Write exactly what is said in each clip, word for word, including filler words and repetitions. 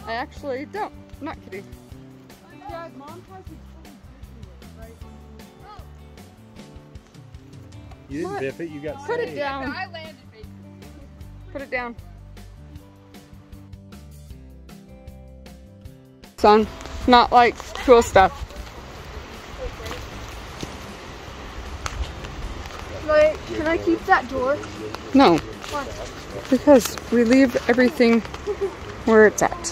I actually don't. I'm not kidding. Yeah, Mom has it fully right? You didn't What? dip it, you got Put it saved. down. I landed basically. Put it down. Son, not like cool stuff. Wait, can I keep that door? No. Because we leave everything where it's at.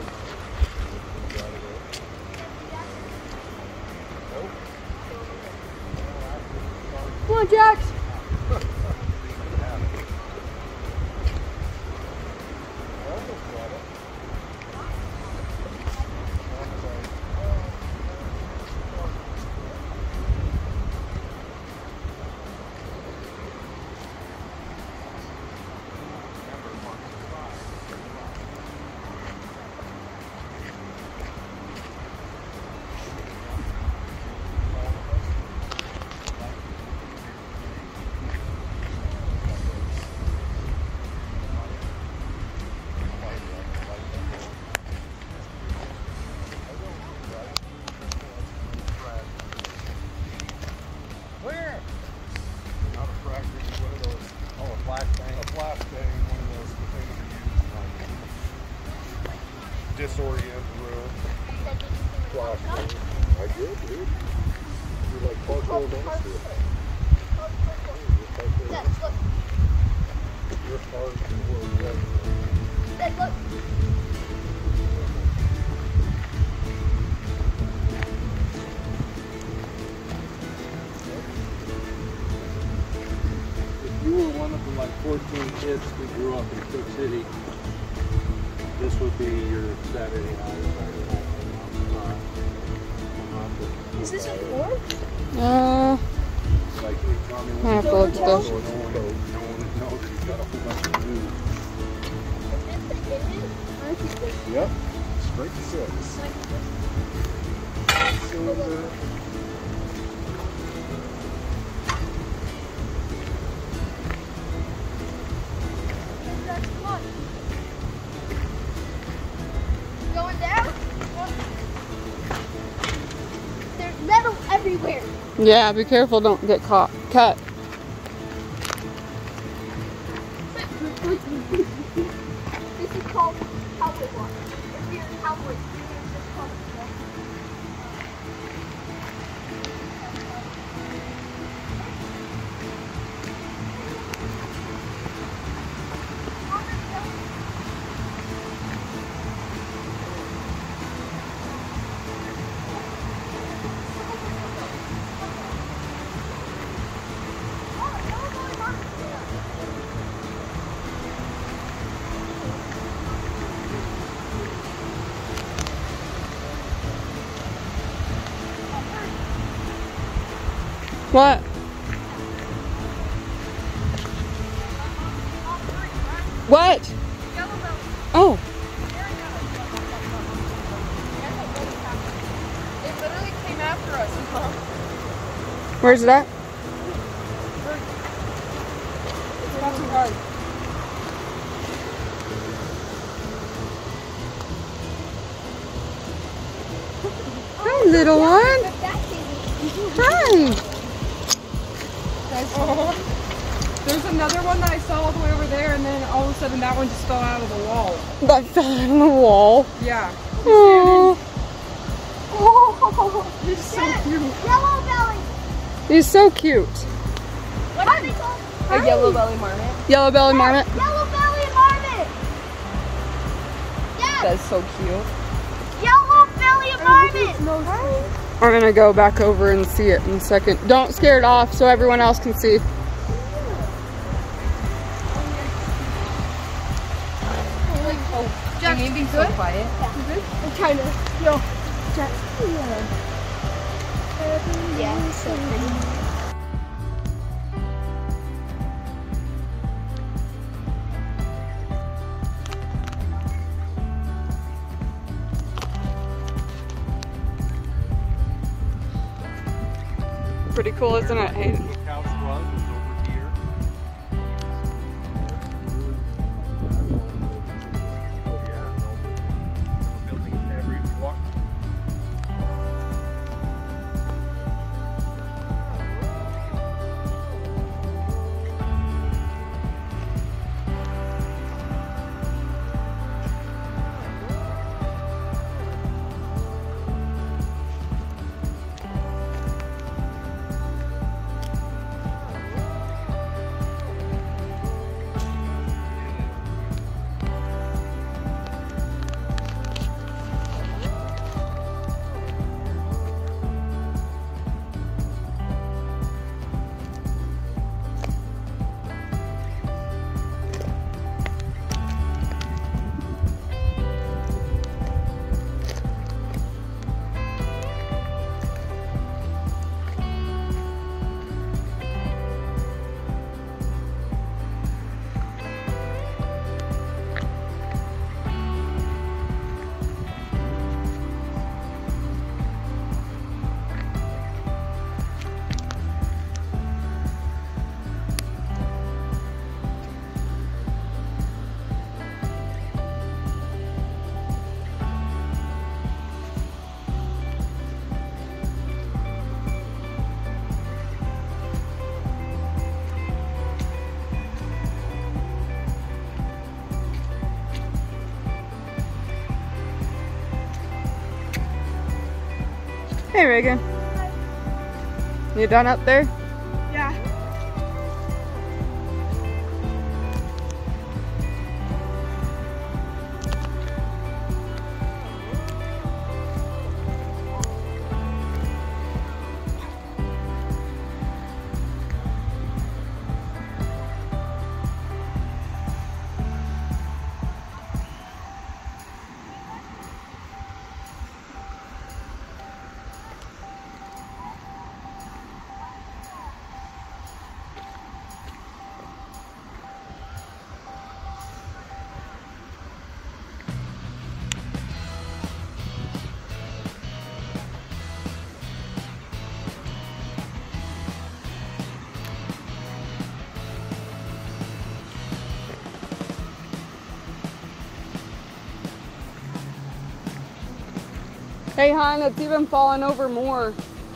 Come on, Jax! Disorient the room. Flashlight. I did, dude. You're like parkour master. You're hard to work with. Dad, look. If you were one of the like fourteen kids who grew up in Cooke City, this would be your Saturday night. Is this a floor? Uh, Like, I have to look no still. one knows he's got a whole bunch of news. Yep, straight to six. Silver. Going down? There's metal everywhere. Yeah, be careful, don't get caught. Cut. This is called cowboy walk. If you're a cowboy, you're just called What? What? Oh. It literally came after us. Where's it at? It's not too hard. Hi, little one. Hi. There's another one that I saw all the way over there, and then all of a sudden that one just fell out of the wall. That fell on the wall. Yeah. Oh, Oh, He's so cute. yellow-bellied. he's so cute. What are they called? A yellow-bellied marmot. Yellow-bellied marmot. Yellow-bellied marmot. Yes. That's so cute. Yellow-bellied marmot. I'm gonna go back over and see it in a second. Don't scare it off so everyone else can see. Jack, you being so quiet. I'm trying to feel. Yeah, it's so pretty. Pretty cool, isn't it, Hayden? House was was over here. Oh, yeah. Hey, Reagan. You done up there? Yeah. Hey, hon, it's even falling over more.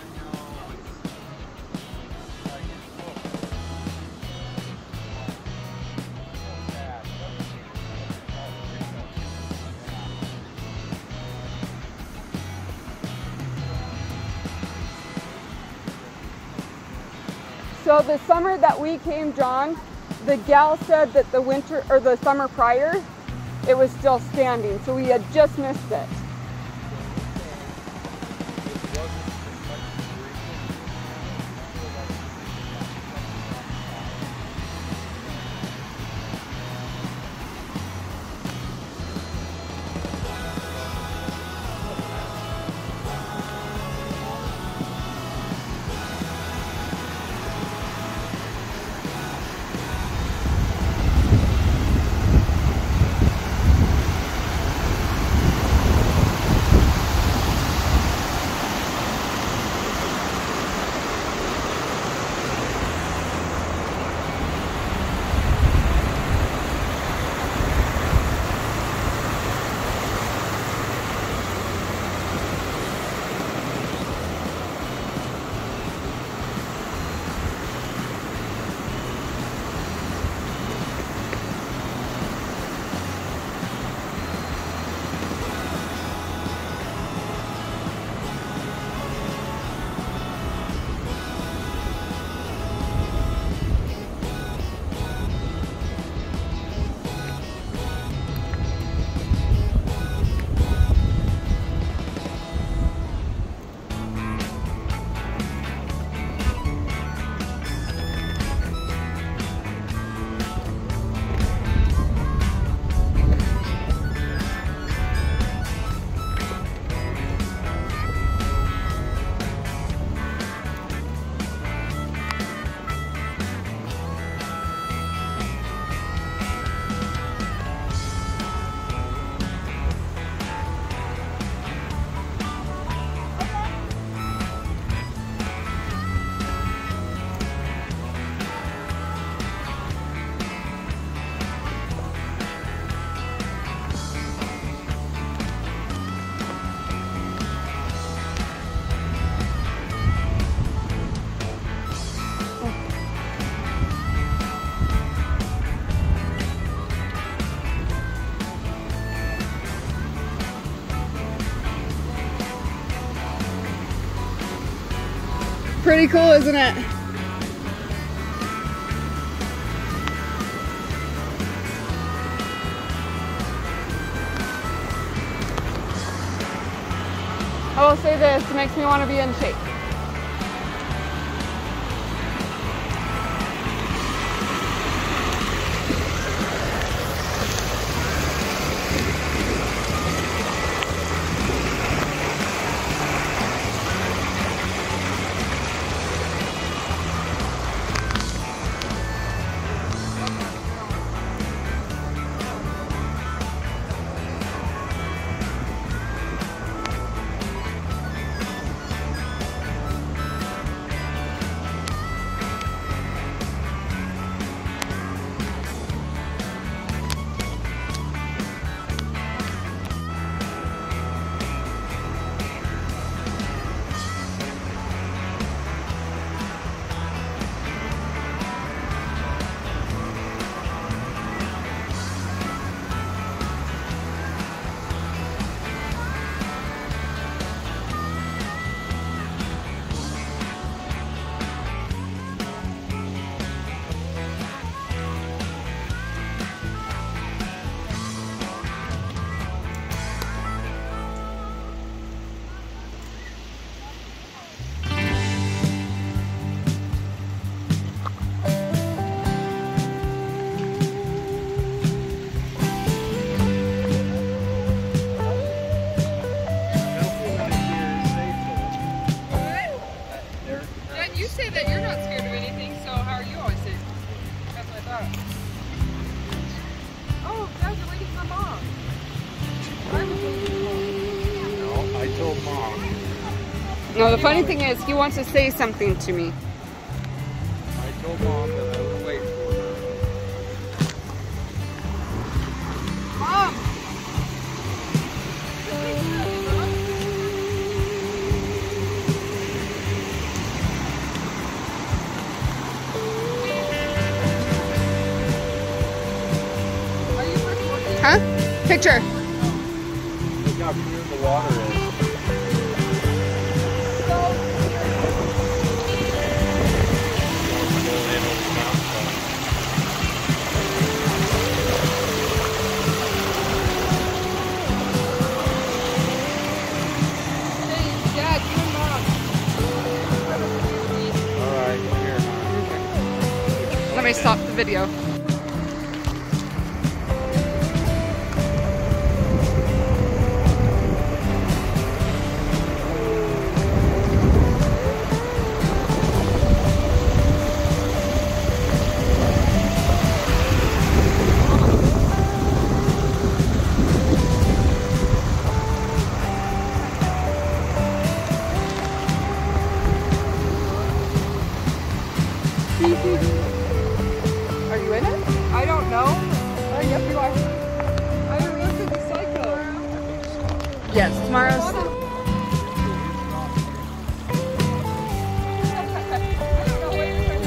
So the summer that we came, John, the gal said that the winter or the summer prior, it was still standing. So we had just missed it. Pretty cool, isn't it? I will say this, it makes me want to be in shape. You say that you're not scared of anything, so how are you always safe? That's what I thought. Oh, guys are waiting for Mom. I was waiting for Mom. No, I told Mom. No, the funny thing is, he wants to say something to me. I told Mom that I would wait for her. Mom! Huh? Picture. Look how pure the water is. Hey, Dad, you and Mom. All right, here. Let me stop the video. Are you in it? I don't know. Oh, yep, you are. I don't know if it's a cycle. Yes, tomorrow's. I don't know what you're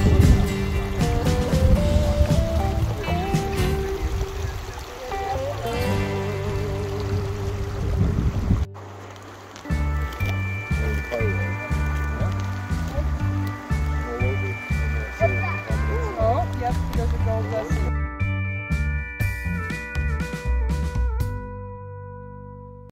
Oh, yep, there's a gold dust.